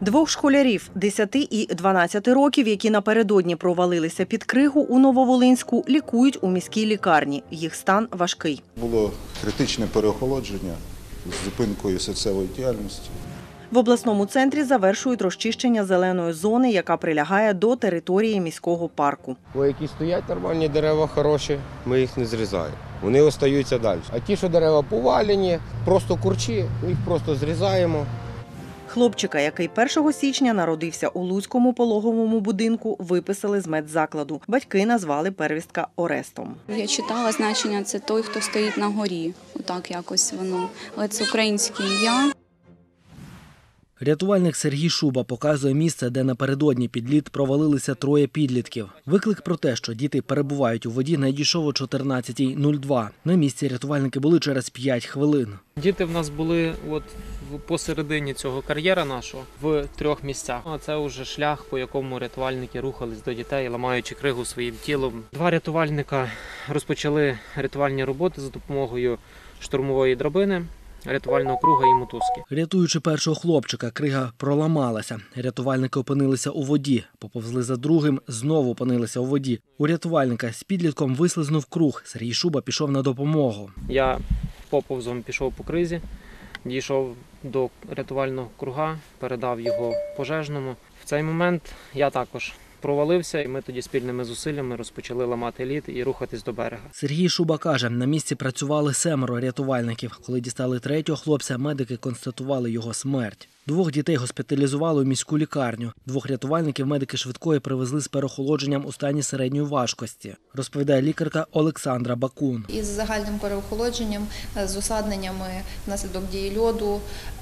Двох школярів 10 і 12 років, які напередодні провалилися під кригу у Нововолинську, лікують у міській лікарні. Їх стан важкий. Було критичне переохолодження з зупинкою серцевої діяльності. В обласному центрі завершують розчищення зеленої зони, яка прилягає до території міського парку. Які стоять нормальні дерева, хороші, ми їх не зрізаємо. Вони остаються далі. А ті, що дерева повалені, просто курчі, ми їх просто зрізаємо. Хлопчика, який 1 січня народився у Луцькому пологовому будинку, виписали з медзакладу. Батьки назвали первістка Орестом. Я читала значення, це той, хто стоїть на горі. Отак якось воно. Але це українське ім'я. Рятувальник Сергій Шуба показує місце, де напередодні під лід провалилися троє підлітків. Виклик про те, що діти перебувають у воді, надійшов о 14:02. На місці рятувальники були через 5 хвилин. Діти в нас були посередині цього кар'єра нашого в 3 місцях. А це вже шлях, по якому рятувальники рухались до дітей, ламаючи кригу своїм тілом. 2 рятувальника розпочали рятувальні роботи за допомогою штурмової драбини, рятувального круга і мотузки. Рятуючи першого хлопчика, крига проламалася. Рятувальники опинилися у воді. Поповзли за другим, знову опинилися у воді. У рятувальника з підлітком вислизнув круг. Сергій Шуба пішов на допомогу. Я поповзом пішов по кризі, дійшов до рятувального круга, передав його пожежному. В цей момент я також провалився, і ми тоді спільними зусиллями розпочали ламати лід і рухатись до берега. Сергій Шуба каже, на місці працювали 7 рятувальників. Коли дістали 3-го хлопця, медики констатували його смерть. 2 дітей госпіталізували у міську лікарню. 2 рятувальників медики швидкої привезли з переохолодженням у стані середньої важкості, розповідає лікарка Олександра Бакун. Із загальним переохолодженням, з усадненнями внаслідок дії льоду,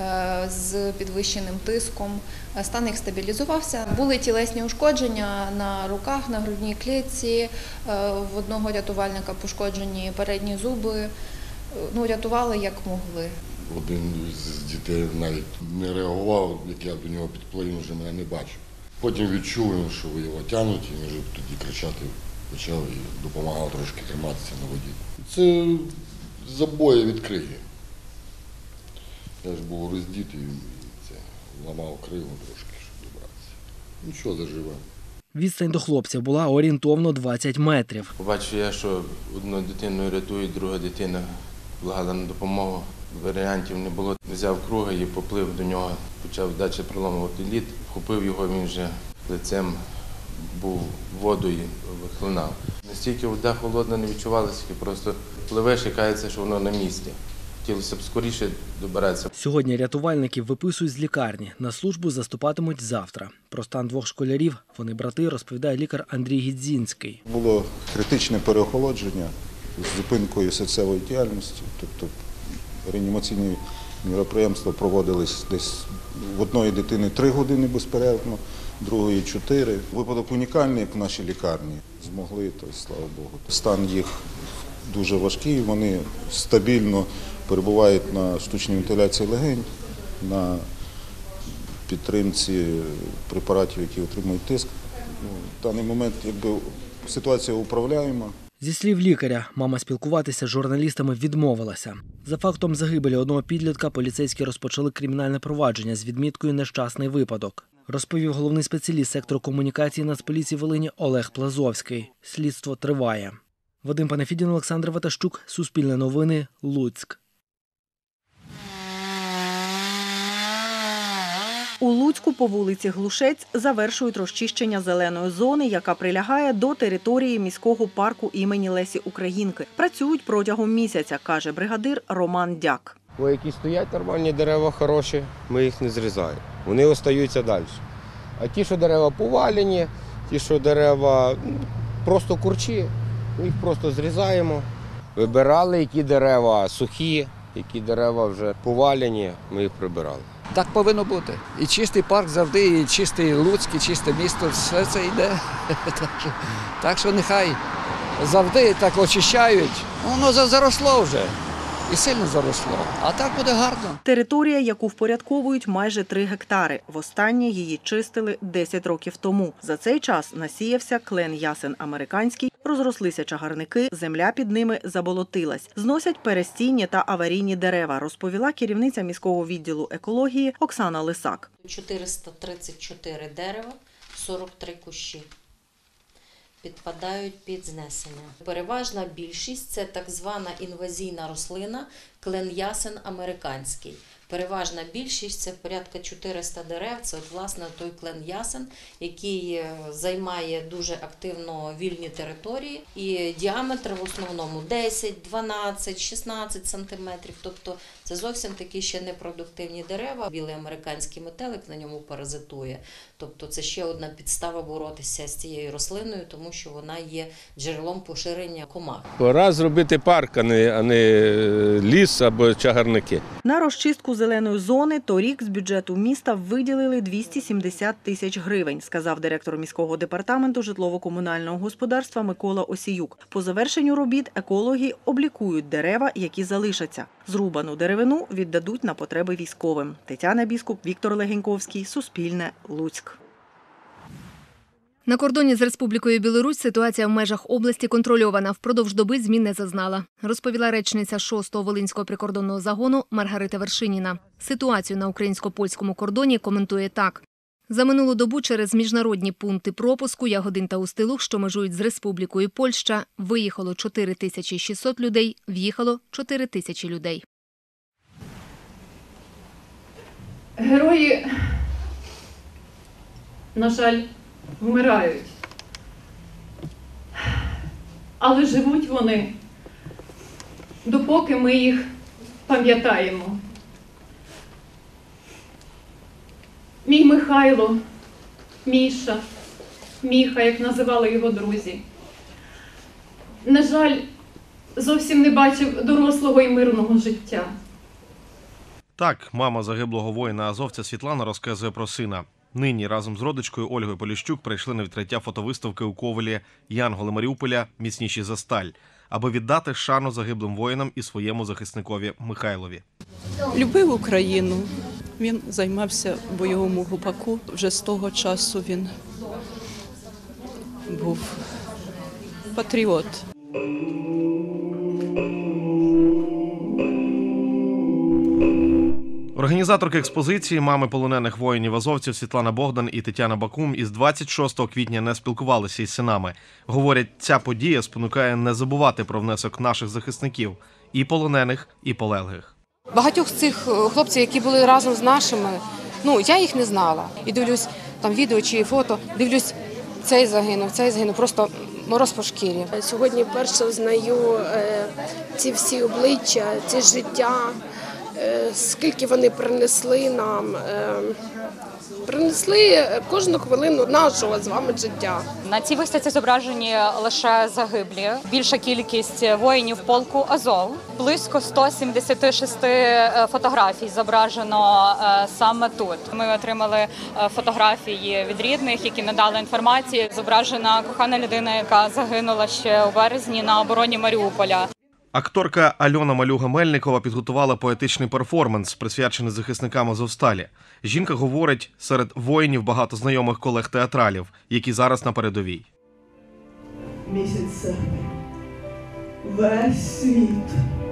з підвищеним тиском. Стан їх стабілізувався. Були тілесні ушкодження на руках, на грудній клітці. В одного рятувальника пошкоджені передні зуби. Рятували як могли. Один з дітей навіть не реагував, як я до нього підплив, він вже мене не бачив. Потім відчув, що його тягнуть, і він вже тоді кричати почав і допомагав трошки триматися на воді. Це забої від криги. Я ж був роздітий і ламав кригу трошки, щоб добратися. Нічого, заживе. Відстань до хлопців була орієнтовно 20 метрів. Побачив я, що одну дитину рятують, друга дитина благала на допомогу. Варіантів не було. Взяв круга і поплив до нього, почав далі проламувати лід. Вхопив його, він вже лицем був в воду і вихлинав. Настільки вода холодна не відчувалася, просто пливеш і кається, що воно на місці. Хотілося б скоріше добиратися. Сьогодні рятувальників виписують з лікарні. На службу заступатимуть завтра. Про стан 2 школярів, вони брати, розповідає лікар Андрій Гідзінський. Було критичне переохолодження з зупинкою серцевої діяльності, тобто реанімаційні міроприємства проводились десь в одної дитини 3 години безперервно, другої 4. Випадок унікальний, як в нашій лікарні. Змогли, то слава Богу. Стан їх дуже важкий, вони стабільно перебувають на штучній вентиляції легень, на підтримці препаратів, які отримують тиск. В даний момент ситуація управляєма. Зі слів лікаря, мама спілкуватися з журналістами відмовилася. За фактом загибелі одного підлітка поліцейські розпочали кримінальне провадження з відміткою «нещасний випадок», розповів головний спеціаліст сектору комунікації Нацполіції Волині Олег Плазовський. Слідство триває. Вадим Панафідін, Олександр Ватащук, Суспільне новини, Луцьк. У Луцьку по вулиці Глушець завершують розчищення зеленої зони, яка прилягає до території міського парку імені Лесі Українки. Працюють протягом місяця, каже бригадир Роман Дяк. Які стоять нормальні дерева, хороші, ми їх не зрізаємо. Вони остаються далі. А ті, що дерева повалені, ті, що дерева просто курчі, ми їх просто зрізаємо. Вибирали, які дерева сухі, які дерева вже повалені, ми їх прибирали. Так повинно бути. І чистий парк завжди, і чистий Луцьк, і чисте місто, все це йде. Так що нехай завжди так очищають. Воно заросло вже. і сильно заросло. А так буде гарно. Територія, яку впорядковують, майже 3 гектари. Востаннє її чистили 10 років тому. За цей час насіявся клен ясен американський, розрослися чагарники, земля під ними заболотилась. Зносять перестійні та аварійні дерева, розповіла керівниця міського відділу екології Оксана Лисак. 434 дерева, 43 кущі підпадають під знесення. Переважна більшість – це так звана інвазійна рослина клен ясен американський. Переважна більшість – це порядка 400 дерев, це от, власне, той клен ясен, який займає дуже активно вільні території. І діаметр в основному 10, 12, 16 сантиметрів. Тобто це зовсім такі ще непродуктивні дерева. Білий американський метелик на ньому паразитує. Тобто це ще одна підстава боротися з цією рослиною, тому що вона є джерелом поширення комах. Пора зробити парк, а не ліс або чагарники. На розчистку зеленої зони торік з бюджету міста виділили 270 тисяч гривень, сказав директор міського департаменту житлово-комунального господарства Микола Осіюк. По завершенню робіт екологи облікують дерева, які залишаться. Зрубану деревину віддадуть на потреби військовим. Тетяна Біскуп, Віктор Легеньковський, Суспільне, Луцьк. На кордоні з Республікою Білорусь ситуація в межах області контрольована. Впродовж доби змін не зазнала, розповіла речниця 6-го Волинського прикордонного загону Маргарита Вершиніна. Ситуацію на українсько-польському кордоні коментує так. За минулу добу через міжнародні пункти пропуску Ягодин та Устилух, що межують з Республікою Польща, виїхало 4600 людей, в'їхало 4000 людей. Герої, на жаль, вмирають. Але живуть вони, допоки ми їх пам'ятаємо. Мій Михайло, Міша, Міха, як називали його друзі, на жаль, зовсім не бачив дорослого і мирного життя. Так, мама загиблого воїна-азовця Світлана розказує про сина. Нині разом з родичкою Ольгою Поліщук прийшли на відкриття фотовиставки у Ковелі «Янголи Маріуполя. Міцніші за сталь», аби віддати шану загиблим воїнам і своєму захисникові Михайлові. Любив Україну. Він займався в бойовому гупаку. Вже з того часу він був патріот. Організаторки експозиції, мами полонених воїнів-азовців Світлана Богдан і Тетяна Бакум із 26 квітня не спілкувалися із синами. Говорять, ця подія спонукає не забувати про внесок наших захисників – і полонених, і полеглих. Багатьох з цих хлопців, які були разом з нашими, я їх не знала. І дивлюсь там відео чи фото, дивлюсь, цей загинув, просто мороз по шкірі. Сьогодні вперше знаю ці всі обличчя, ці життя, скільки вони принесли нам, принесли кожну хвилину нашого з вами життя. На цій виставці зображені лише загиблі. Більша кількість воїнів полку Азов. Близько 176 фотографій зображено саме тут. Ми отримали фотографії від рідних, які надали інформацію. Зображена кохана людина, яка загинула ще у березні на обороні Маріуполя. Акторка Альона Малюга-Мельникова підготувала поетичний перформанс, присвячений захисникам Азовсталі. Жінка говорить, серед воїнів багато знайомих колег-театралів, які зараз на передовій. Місяць серпень. Весь світ.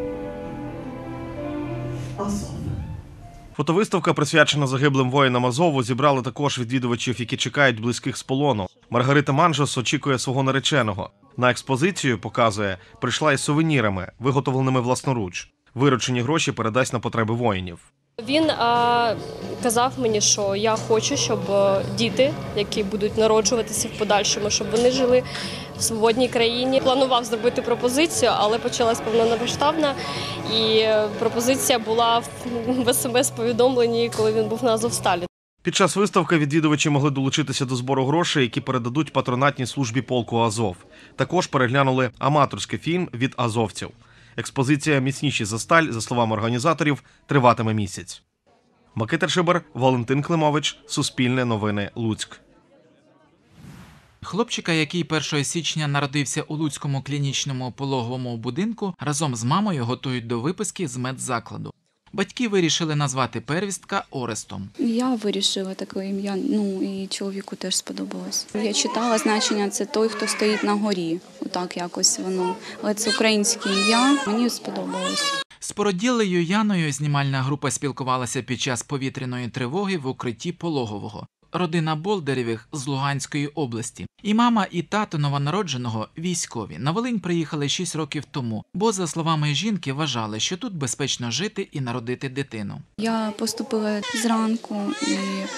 Азов. Фотовиставка, присвячена загиблим воїнам Азову, зібрали також відвідувачів, які чекають близьких з полону. Маргарита Манжос очікує свого нареченого. На експозицію, показує, прийшла із сувенірами, виготовленими власноруч. Виручені гроші передасть на потреби воїнів. Він казав мені, що я хочу, щоб діти, які будуть народжуватися в подальшому, щоб вони жили в свободній країні. Планував зробити пропозицію, але почалась повномасштабна. І пропозиція була в СМС-повідомленні, коли він був на Азовсталі. Під час виставки відвідувачі могли долучитися до збору грошей, які передадуть патронатній службі полку Азов. Також переглянули аматорський фільм від азовців. Експозиція «Міцніші за сталь», за словами організаторів, триватиме місяць. Микита Шибер, Валентин Климович, Суспільне новини, Луцьк. Хлопчика, який 1 січня народився у Луцькому клінічному пологовому будинку, разом з мамою готують до виписки з медзакладу. Батьки вирішили назвати первістка Орестом. Я вирішила таке ім'я, і чоловіку теж сподобалось. Я читала значення, це той, хто стоїть на горі. Отак якось воно. Але це українське ім'я, мені сподобалось. З породіллею Яною знімальна група спілкувалася під час повітряної тривоги в укритті пологового. Родина Болдерєвих з Луганської області. І мама, і тато новонародженого військові. На Волинь приїхали 6 років тому, бо, за словами жінки, вважали, що тут безпечно жити і народити дитину. Я поступила зранку і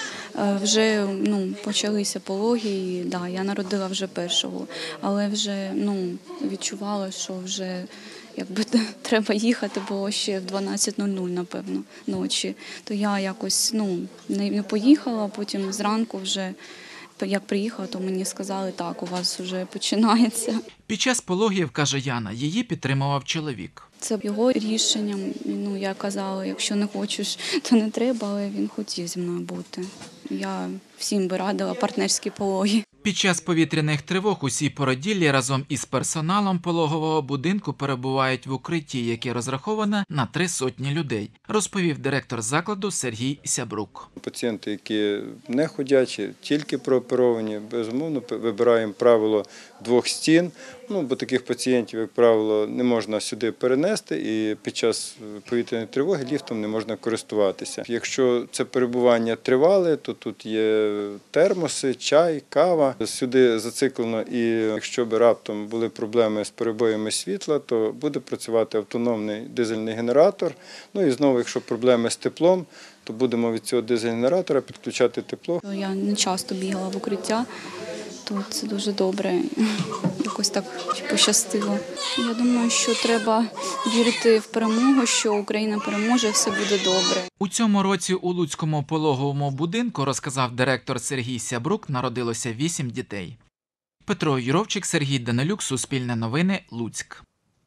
вже почалися пологи, і я народила вже першого, але вже відчувала, що вже треба їхати, було ще в 12:00, напевно, ночі. То я якось не поїхала, потім зранку вже, як приїхала, то мені сказали, так, у вас вже починається. Під час пологів, каже Яна, її підтримував чоловік. Це його рішенням. Я казала, якщо не хочеш, то не треба, але він хотів зі мною бути. Я всім би радила партнерські пологи. Під час повітряних тривог усі породіллі разом із персоналом пологового будинку перебувають в укритті, яке розраховане на 300 людей, розповів директор закладу Сергій Сябрук. Пацієнти, які не ходячі, тільки прооперовані, безумовно, вибираємо правило 2 стін, бо таких пацієнтів, як правило, не можна сюди перенести і під час повітряної тривоги ліфтом не можна користуватися. Якщо це перебування тривале, то тут є термоси, чай, кава. Сюди зациклено, і якщо б раптом були проблеми з перебоями світла, то буде працювати автономний дизельний генератор. І знову, якщо проблеми з теплом, то будемо від цього дизель-генератора підключати тепло. Я не часто бігала в укриття, то це дуже добре. Якось так пощастило. Я думаю, що треба вірити в перемогу, що Україна переможе, все буде добре. У цьому році у Луцькому пологовому будинку, розказав директор Сергій Сябрук, народилося 8 дітей. Петро Юровчик, Сергій Данилюк, Суспільне новини, Луцьк.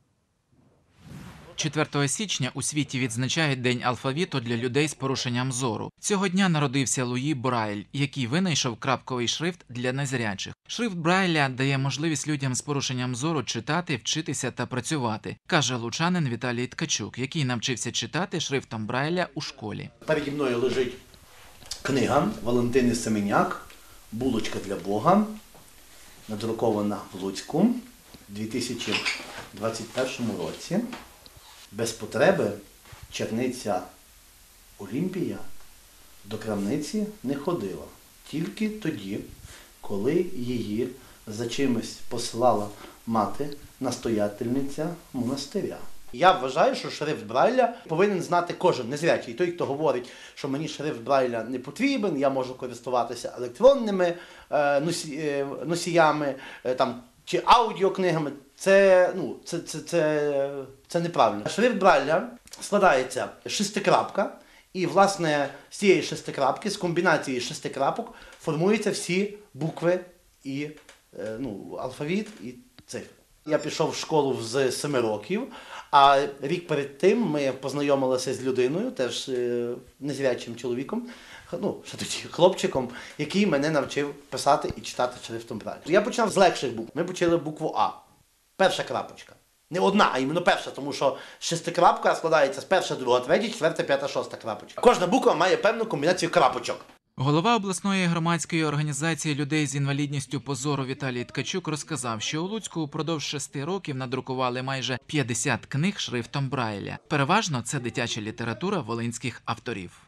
4 січня у світі відзначають День алфавіту для людей з порушенням зору. Цього дня народився Луї Брайль, який винайшов крапковий шрифт для незрячих. Шрифт Брайля дає можливість людям з порушенням зору читати, вчитися та працювати, каже лучанин Віталій Ткачук, який навчився читати шрифтом Брайля у школі. Переді мною лежить книга Валентини Семеняк «Булочка для Бога», надрукована в Луцьку у 2021 році. Без потреби черниця Олімпія до крамниці не ходила. Тільки тоді, коли її за чимось посилала мати-настоятельниця монастиря. Я вважаю, що шрифт Брайля повинен знати кожен незрячий. Той, хто говорить, що мені шрифт Брайля не потрібен, я можу користуватися електронними носіями чи аудіокнигами, це неправильно. Шрифт Брайля складається шестикрапка, і, власне, з цієї шестикрапки, з комбінації шестикрапок формуються всі букви і алфавіт і цифри. Я пішов в школу з 7 років, а рік перед тим ми познайомилися з людиною, теж незрячим чоловіком, хлопчиком, який мене навчив писати і читати шрифтом Брайля. Я почав з легших букв. Ми почали букву А. Перша крапочка. Не одна, а іменно перша, тому що шестикрапка складається з перша, друга, третя, четверта, п'ята, шоста крапочка. Кожна буква має певну комбінацію крапочок. Голова обласної громадської організації людей з інвалідністю по зору Віталій Ткачук розказав, що у Луцьку упродовж 6 років надрукували майже 50 книг шрифтом Брайля. Переважно це дитяча література волинських авторів.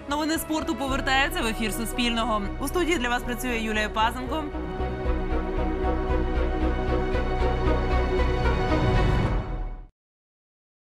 Новини спорту повертаються в ефір Суспільного. У студії для вас працює Юлія Пазенко.